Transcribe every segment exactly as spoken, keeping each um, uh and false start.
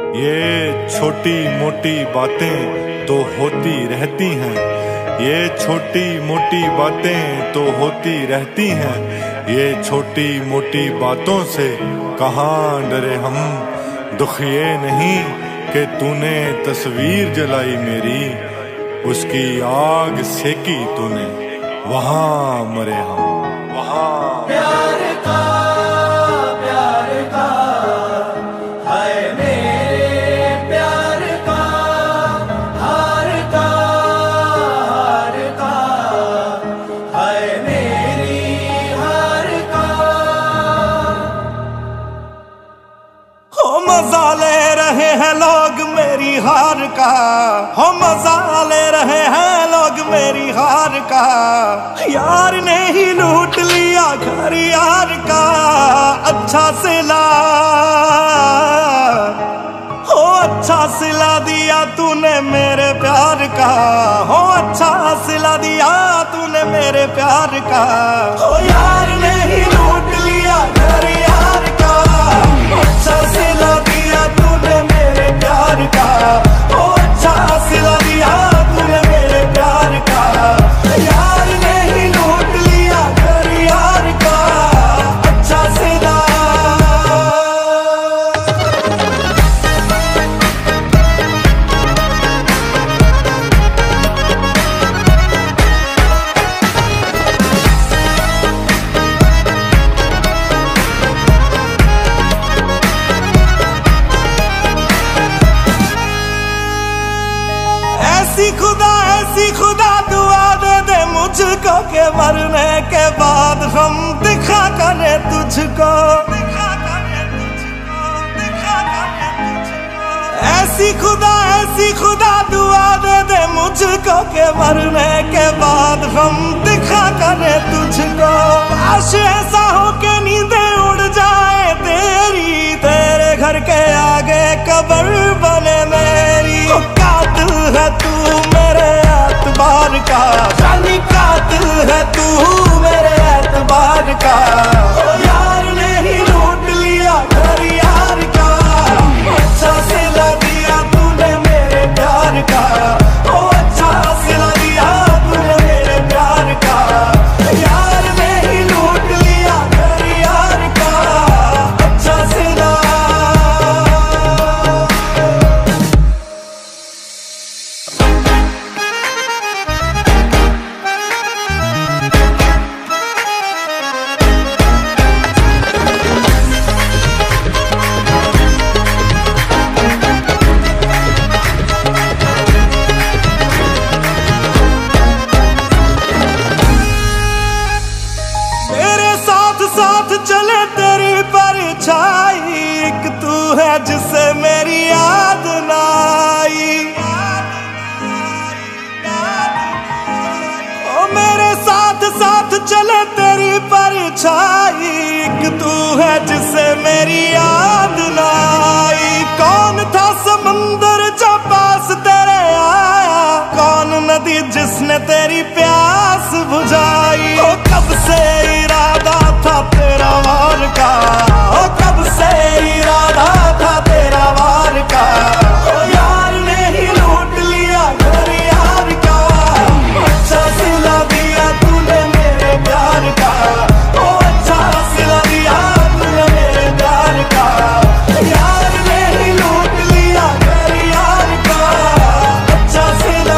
ये छोटी मोटी बातें तो होती रहती हैं, ये छोटी मोटी बातें तो होती रहती हैं, ये छोटी मोटी बातों से कहाँ डरे हम। दुख ये नहीं कि तूने तस्वीर जलाई मेरी, उसकी आग सेकी तूने, वहाँ मरे हम, वहाँ। प्यार का प्यार का हाय मेरे प्यार का, हार का हार का हाय मेरी हार का। हो मजा ले रहे हैं लोग मेरी हार का, हो मजा ले रहे हैं लोग मेरी हार का। यार ने ही लूट लिया घर यार का, अच्छा सिला हो अच्छा सिला दिया तूने मेरे प्यार का, हो अच्छा सिला दिया तूने मेरे प्यार का। हो यार ने ही लूट लिया घर यार का, अच्छा सिला दिया तूने मेरे प्यार का, हो अच्छा सिला दिया तूने मेरे प्यार का। यार ने ही लूट लिया घर यार का, अच्छा सिला। ऐसी खुदा ऐसी खुदा दुआ दे दे मुझको के मरने के बाद हम दिखा करे तुझको, दिखा करे तुझको, दिखा करे तुझको। ऐसी खुदा ऐसी खुदा दुआ दे दे मुझको के मरने के बाद हम दिखा करे तुझको। काश ऐसा हो के नींदें उड़ जाए तेरी, तेरे घर के आगे कब्र बने मेरी। कातिल है तू मेरे एतबार का, जानी कातिल है तू मेरे एतबार का। यार ने ही लूट लिया घर यार का, अच्छा सिला दिया तूने मेरे प्यार का, ओ अच्छा सिला दिया तूने मेरे प्यार का। यार ने ही लूट लिया घर यार का, अच्छा सिला। मेरे साथ साथ चले तेरी परछाई, एक तू है जिससे मेरी याद ना आई। ओ मेरे साथ साथ चले तेरी परछाई, एक तू है जिससे मेरी याद ना आई। कौन था समंदर जो पास तेरे आया, कौन नदी जिसने तेरी प्यास बुझाई। ओ कब से इरादा था तेरा वार का, ओ कब से इरादा था तेरा वार का। ओ यार ने ही लूट लिया घर यार का, अच्छा सिला दिया तूने मेरे प्यार का, ओ अच्छा सिला दिया तूने मेरे प्यार का। यार ने ही लूट लिया घर यार का, अच्छा सिला।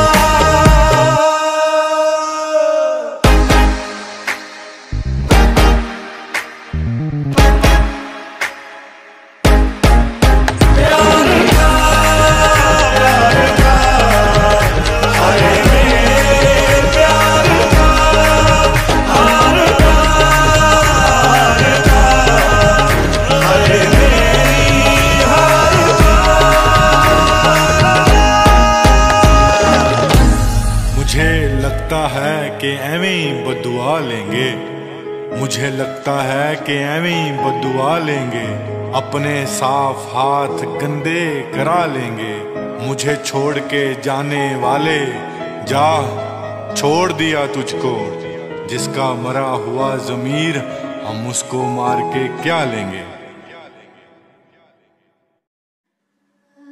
मुझे लगता है कि एवें ही बद्दुआ लेंगे, मुझे लगता है कि एवें ही बद्दुआ लेंगे, अपने साफ हाथ गंदे करा लेंगे। मुझे छोड़ के जाने वाले जा, छोड़ दिया तुझको, जिसका मरा हुआ ज़मीर हम उसको मार के क्या लेंगे।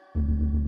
है।